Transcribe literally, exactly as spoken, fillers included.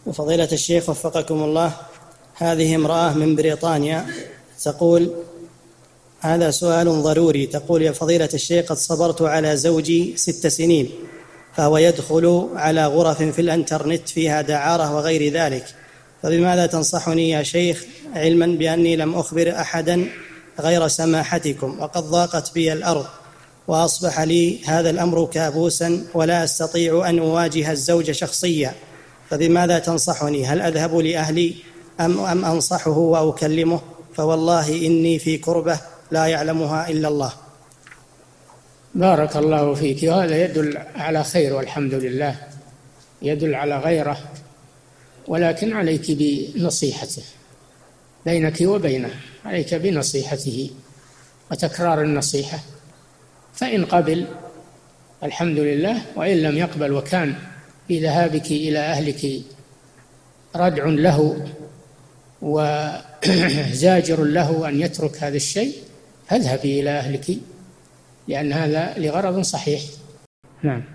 فضيلة الشيخ وفقكم الله، هذه امرأة من بريطانيا تقول، هذا سؤال ضروري، تقول: يا فضيلة الشيخ، قد صبرت على زوجي ست سنين، فهو يدخل على غرف في الانترنت فيها دعارة وغير ذلك، فبماذا تنصحني يا شيخ، علما بأني لم أخبر أحدا غير سماحتكم، وقد ضاقت بي الأرض وأصبح لي هذا الأمر كابوسا ولا أستطيع أن أواجه الزوج شخصيا، فبماذا تنصحني؟ هل أذهب لأهلي أم, أم أنصحه وأكلمه؟ فوالله إني في كربة لا يعلمها إلا الله. بارك الله فيك، وهذا يدل على خير والحمد لله، يدل على غيره، ولكن عليك بنصيحته، بينك وبينه عليك بنصيحته وتكرار النصيحة، فإن قبل الحمد لله، وإن لم يقبل وكان في ذهابك إلى أهلك ردع له وزاجر له أن يترك هذا الشيء، فاذهبي إلى أهلك، لأن هذا لغرض صحيح. نعم.